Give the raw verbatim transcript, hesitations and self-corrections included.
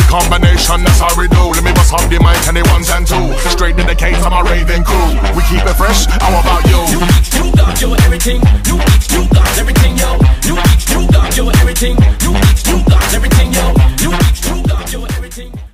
combination, that's how we do. Let me bust up the mic and the ones and two. Straight to the case, I'm a raving crew. We keep it fresh, how about you? New beats, new God, yo, everything. New beats, new God, everything, yo. New beats, new God, yo, everything. New beats, new God, everything, yo. New beats, new God, yo, everything.